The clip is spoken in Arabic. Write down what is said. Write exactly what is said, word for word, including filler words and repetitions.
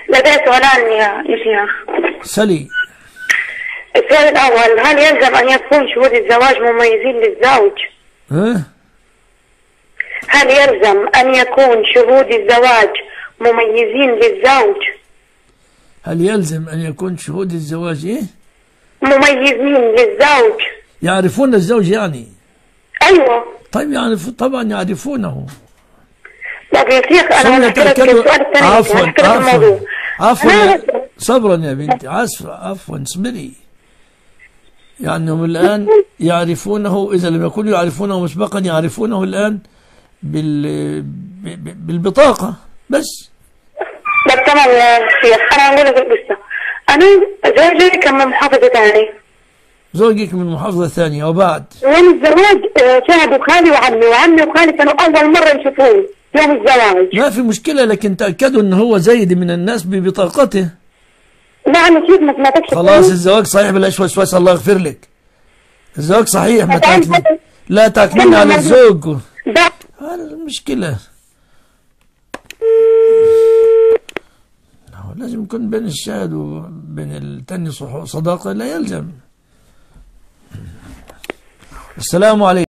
لدي سؤالان يا شيخ. سلي. السؤال الأول، هل يلزم أن يكون شهود الزواج مميزين للزوج؟ ها؟ هل يلزم أن يكون شهود الزواج مميزين للزوج؟ هل يلزم أن يكون شهود الزواج إيه؟ مميزين للزوج. يعرفون الزوج يعني؟ أيوة. طيب يعني طبعا يعرفونه. طب يا شيخ أنا أسألك السؤال الثاني. عفوا عفوا عفوا أنا... صبرا يا بنتي، عفوا عفوا اصبري. يعني هم الآن يعرفونه، إذا لم يكونوا يعرفونه مسبقا يعرفونه الآن بال... بالبطاقة بس. طب تمام يا شيخ، أنا أقول لك القصة. أنا زوجي كان من محافظة ثانية. زوجك من محافظة ثانية وبعد؟ يوم الزواج شاهدوا خالي وعمي، وعمي وخالي كانوا أول مرة يشوفوه يوم الزواج. ما في مشكلة، لكن تأكدوا أنه هو زيد من الناس ببطاقته. نعم كيف ما سمعتكش. خلاص الزواج صحيح بلا وسواس، الله يغفر لك. الزواج صحيح، ما تاكلين لا تاكلين على الزوج. هذا المشكلة. لازم يكون بين الشاهد وبين التاني صداقة، لا يلزم. السلام عليكم.